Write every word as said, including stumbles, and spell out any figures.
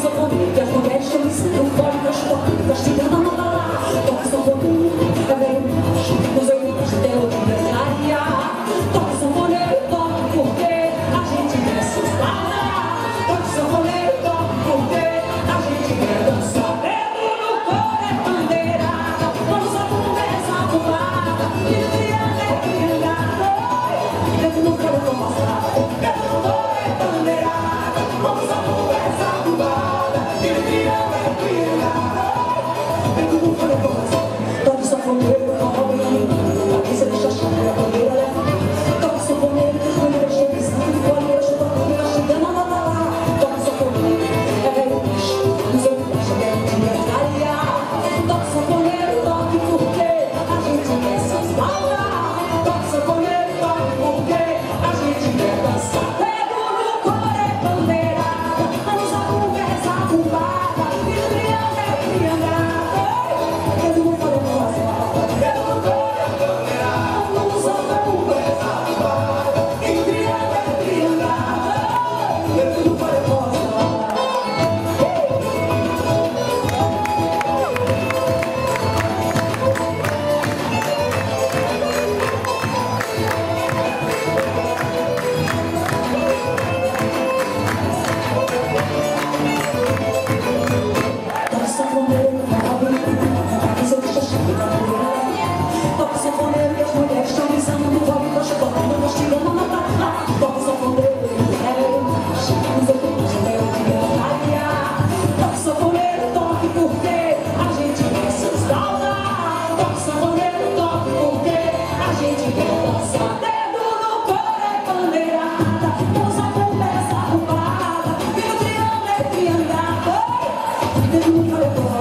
sanfoneiro, e as mulheres estão me ensinando fora das portas, castigando a nova lá. Toque sanfoneiro, é velho macho, nos ouvidos dela de verdade. Toque sanfoneiro, toque porque a gente quer se espalhar. Toque sanfoneiro, toque porque a gente quer dançar. Dedo no cor é bandeirada, vamos a conversa arrumada, e o triângulo é triangado. Dedo no cor é compassada, dedo no cor é bandeirada, vamos a conversa arrumada, e o triângulo é triangado. Dedo no cor é compassada, toque sanfoneiro, toque sanfoneiro, aqui você deixa a chave, a bandeira leva. Toque sanfoneiro, que as mulheres estão pisando, fora e chuta a bandeira, chegando a nova lá. Toque sanfoneiro, é velho bicho, nos ouvidos chegando de verdade. Toque sanfoneiro, toque porque a gente quer se espalhar. Toque sanfoneiro, toque porque a gente quer dançar. Dedo no cor é bandeirada, vamos a conversa arrumada, e o triângulo é triangado. Dedo no cor é compassada, dedo no cor é bandeirada, vamos a conversa arrumada, e o triângulo é triangado. Dedo no cor é compassada. Toque sanfoneiro, aqui você deixa a chave, a bandeira leva. Toque sanfoneiro, e as mulheres estão pisando no vale, coxa, tocando, mastigando na praia. Toque sanfoneiro, é velho macho, nos ouvidos dela de verdade. Toque sanfoneiro, toque porque a gente quer se espalhar. Toque sanfoneiro, toque porque a gente quer dançar. Dedo no cor é bandeirada, vamos a conversa arrumada, e o triângulo é triangado. Dedo no cor é